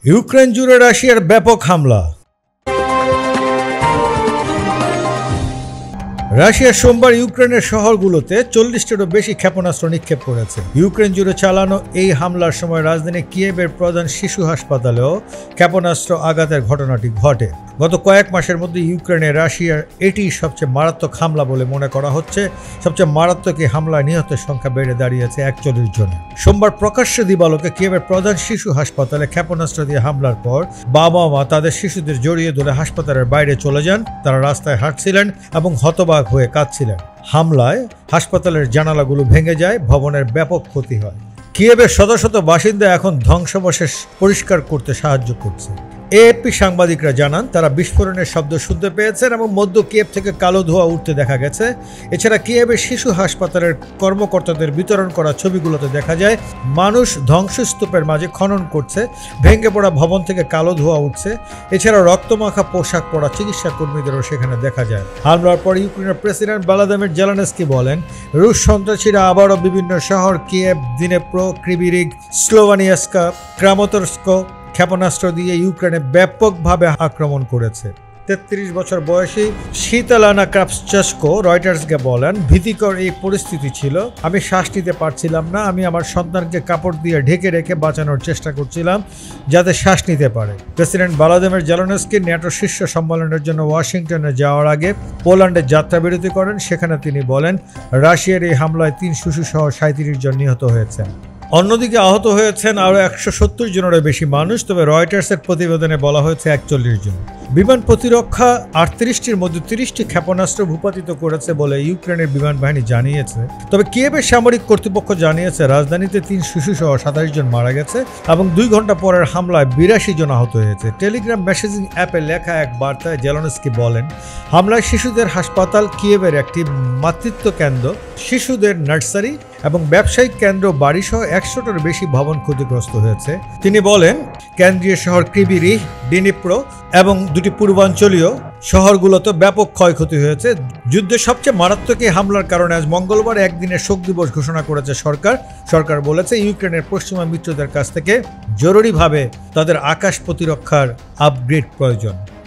Ukraine জুড়ে রাশিয়ার ব্যাপক হামলা। রাশিয়া সোমবার ইউক্রেনের শহরগুলোতে 40টিরও বেশি ক্ষেপণাস্ত্র নিক্ষেপ করেছে। ইউক্রেন জুড়ে চালানো এই হামলার সময় রাজধানী কিয়েভের প্রধান শিশু হাসপাতালেও ক্ষেপণাস্ত্র আঘাতের ঘটনাটি ঘটে। গত কয়েক মাসের মধ্যে ইউক্রেনে রাশিয়ার এটি সবচেয়ে মারাত্মক হামলা বলে মনে করা হচ্ছে। সবচেয়ে মারাত্মক এই হামলায় নিহতের সংখ্যা বেড়ে দাঁড়িয়েছে 41 জনে। সোমবার প্রকাশ্যে দিবালোকে কিয়েভের প্রধান শিশু হাসপাতালে ক্ষেপণাস্ত্র দিয়ে হামলার পর বাবা মা তাদের শিশুদের জড়িয়ে ধরে হাসপাতালের বাইরে চলে যান। তারা রাস্তায় হাঁটছিলেন এবং হতবাক হয়ে কাঁদছিলেন। হামলায় হাসপাতালের জানালাগুলো ভেঙে যায়, ভবনের ব্যাপক ক্ষতি হয়। কিয়েভের শত শত বাসিন্দা এখন ধ্বংসাবশেষ পরিষ্কার করতে সাহায্য করছে। এএফপি সাংবাদিকরা জানান তারা বিস্ফোরণের শব্দ শুনতে পেয়েছেন এবং মধ্য কিয়েভ থেকে কালো ধোঁয়া উঠতে দেখা গেছে। এছাড়া কিয়েভের শিশু হাসপাতালের কর্মকর্তাদের বিতরণ করা ছবিগুলোতে দেখা যায় মানুষ ধ্বংসস্তূপের মাঝে খনন করছে, ভেঙে পড়া ভবন থেকে কালো ধোঁয়া উঠছে। এছাড়া রক্তমাখা পোশাক পরা চিকিৎসা কর্মীদেরও সেখানে দেখা যায়। হামলার পর ইউক্রেনের প্রেসিডেন্ট ভলোদিমির জেলেনস্কি বলেন, রুশ সন্ত্রাসীরা আবারও বিভিন্ন শহর কিয়েভ, দিনেপ্রো, ক্রিভিরিগ, স্লোভানিয়াস্কা, ক্রামাতর্স্ক ক্ষেপণাস্ত্র দিয়ে ইউক্রেনে ব্যাপকভাবে আক্রমণ করেছে। 33 বছর বয়সী শীতালানা ক্রাপসচাস্কো রয়টার্সকে বলেন, ভীতিকর এই পরিস্থিতি ছিল। আমি শ্বাস নিতে পারছিলাম না। আমি আমার সন্তানকে কাপড় দিয়ে ঢেকে রেখে বাঁচানোর চেষ্টা করছিলাম যাতে শ্বাস নিতে পারে। প্রেসিডেন্ট ভলোদিমির জেলেনস্কি ন্যাটো শীর্ষ সম্মেলনের জন্য ওয়াশিংটনে যাওয়ার আগে পোল্যান্ডে যাত্রাবিরতি করেন। সেখানে তিনি বলেন, রাশিয়ার এই হামলায় 3 শিশু সহ 37 জন নিহত হয়েছেন। অন্যদিকে আহত হয়েছেন আরও 170 জনেরও বেশি মানুষ। তবে রয়টার্সের প্রতিবেদনে বলা হয়েছে 41 জন। বিমান প্রতিরক্ষা 38টির মধ্যে 30টি ক্ষেপণাস্ত্র ভূপাতিত করেছে বলে ইউক্রেনের বিমান বাহিনী জানিয়েছে। তবে কিয়েভের সামরিক কর্তৃপক্ষ জানিয়েছে রাজধানীতে 3 শিশু সহ 27 জন মারা গেছে এবং 2 ঘন্টা পরের হামলায় 82 জন আহত হয়েছে। টেলিগ্রাম মেসেজিং অ্যাপে লেখা এক বার্তায় জেলেনস্কি বলেন, হামলায় শিশুদের হাসপাতাল, কিয়েভের একটি মাতৃত্ব কেন্দ্র, শিশুদের নার্সারি এবং ব্যবসায়িক কেন্দ্র, বাড়িসহ 100টার বেশি ভবন ক্ষতিগ্রস্ত হয়েছে। তিনি বলেন, কেন্দ্রীয় শহর ক্রিভিরিগ, দিনিপ্রো এবং 2টি পূর্বাঞ্চলীয় শহরগুলোতে ব্যাপক ক্ষয়ক্ষতি হয়েছে। যুদ্ধের সবচেয়ে মারাত্মক এই হামলার কারণে আজ মঙ্গলবার একদিনের শোক দিবস ঘোষণা করেছে সরকার। সরকার বলেছে ইউক্রেনের পশ্চিমা মিত্রদের কাছ থেকে জরুরিভাবে তাদের আকাশ প্রতিরক্ষার আপগ্রেড প্রয়োজন।